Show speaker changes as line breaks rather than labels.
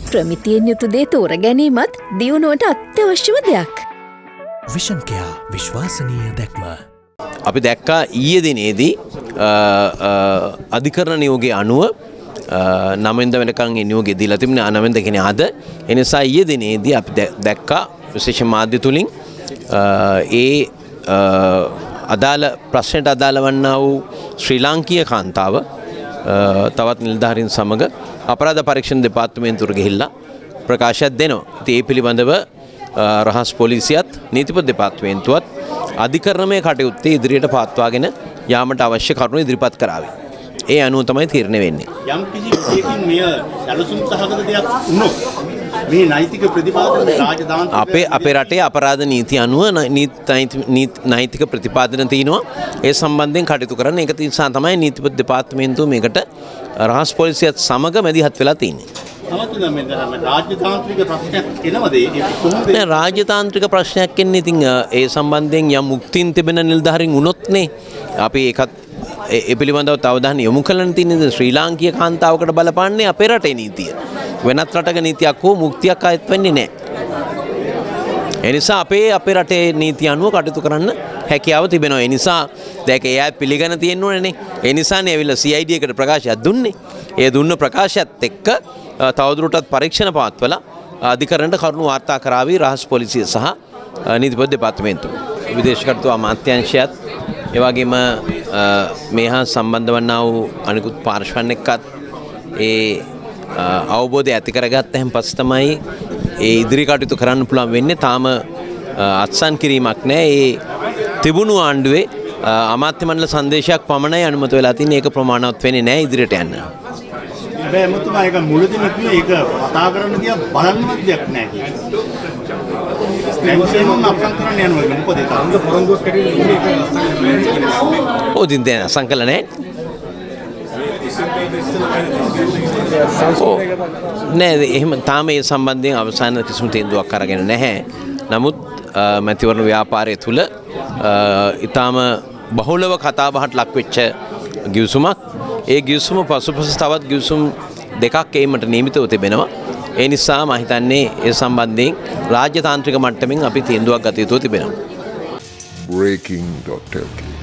ප්‍රමිතියෙන් යුතු දේ තෝර ගැනීමත් දියුණුවට අත්‍යවශ්‍යම දෙයක්.
විෂන් කෙයා විශ්වාසනීය දැක්ම.
අපි දැක්කා ඊයේ දිනේදී අධිකරණ නියෝගයේ අනුව 9 වෙනිදා වෙනකන් ඒ නියෝගය දීලා තිබුණේ 9 වෙනිදා කියන්නේ අද. ඒ නිසා ඊයේ දිනේදී අපි දැක්කා විශේෂ මාධ්‍ය තුලින් අදාළ ප්‍රශ්නයට අදාළ වන්නා වූ ශ්‍රී ලාංකීය කාන්තාව තවත් නිලධාරීන් සමග අපරාධ පරීක්ෂණ දෙපාර්තමේන්තුවට ගිහිල්ලා ප්‍රකාශයක් දෙනවා. ඉතින් ඒ පිළිබඳව රහස් පොලිසියත් නීතිපති දෙපාර්තමේන්තුවත් අධිකරණමය කටයුත්තේ ඉදිරියට පවත්වාගෙන යාමට අවශ්‍ය කරුණු ඉදිරිපත් කරાવી. ඒ අනුව තමයි තීරණය වෙන්නේ.
යම් කිසි විදියකින් මෙය සැලසුම් සහගත දෙයක් වුණොත් මේ නෛතික ප්‍රතිපාදන රාජතාන්ත්‍රික
අපේ රටේ අපරාධ නීති අනුව නෛතික ප්‍රතිපාදන තියෙනවා. ඒ සම්බන්ධයෙන් කටයුතු කරන්න. ඒක නිසා තමයි නීතිපති දෙපාර්තමේන්තුව මේකට රහස් පොලිසියත් සමග මැදිහත් වෙලා තියෙන්නේ.
රාජ්‍යතාන්ත්‍රික ප්‍රශ්නයක් එනවද ඒ කොහොමද?
නෑ රාජ්‍යතාන්ත්‍රික ප්‍රශ්නයක් එන්නේ ඉතින් ඒ සම්බන්ධයෙන් යම් මුක්තින් තිබෙන නිලධාරීන් වුණොත්නේ අපි ඒකත් ඒ පිළිබඳව අවධානය යොමු කරන්න තියෙන්නේ. ශ්‍රී ලාංකීය කාන්තාවකට බලපාන්නේ අපේ රටේ නීතිය. වෙනත් රටක නීතියක් හෝ මුක්තියක් ආයත් වෙන්නේ නැහැ. ඒ නිසා අපේ රටේ නීතිය අනුව කටයුතු කරන්න හැකියාව තිබෙනවා. ඒ නිසා දැන් එයා පිළිගන්න තියෙන්න ඕනේනේ. ඒ නිසානේ ඇවිල්ලා CID එකට ප්‍රකාශයක් දුන්නේ. ඒ දුන්න ප්‍රකාශයත් එක්ක තවදුරටත් පරීක්ෂණ පවත්වලා අධිකරණයට කරුණු වාර්තා කරાવી රහස් පොලිසිය සහ නීතිපති දෙපාර්තමේන්තුව. විදේශ කටයුතු අමාත්‍යාංශයත් ඒ වගේම මේ හා සම්බන්ධ වන්නා වූ අනිකුත් පාර්ශ්වයන් එක්කත් ඒ අවබෝධය ඇති කරගත්තයින් පස්සේ තමයි ඒ ඉදිරි කටයුතු කරන්න පුළුවන් වෙන්නේ. තාම අත්සන් කිරීමක් නැහැ. ඒ තිබුණු ආණ්ඩුවේ අමාත්‍ය මණ්ඩල සංදේශයක් පමණයි අනුමත වෙලා තියෙන්නේ. ඒක ප්‍රමාණවත් වෙන්නේ නැහැ ඉදිරියට යන්න.
හැබැයි මුතුමා ඒක මුලදීම කිව්වේ ඒක කතා කරන්න තියා බලන්නවත් දෙයක් නැහැ කියලා. දැන් අපසන් කරන්න යනවා මොකද ඒක අංග පොරොන්දුවක් කැඩෙන්නේ ඉන්නේ ඒක.
ඔව් දැන් අසන් කළා නැහැ. නෑ එහෙම තාම ඒ සම්බන්ධයෙන් අවසාන කිසිම තීන්දුවක් අරගෙන නැහැ. නමුත් මැතිවරණ ව්‍යාපාරය තුල ඊටාම බහුලව කතාබහට ලක් වෙච්ච ගිවිසුමක්. ඒ ගිවිසුම පසුපස තවත් ගිවිසුම් දෙකක් ඒකට නියමිතව තිබෙනවා. ඒ නිසා මම හිතන්නේ ඒ සම්බන්ධයෙන් රාජ්‍යතාන්ත්‍රික මට්ටමින් අපි තීන්දුවක් ගත යුතු තිබෙනවා.
breaking.lk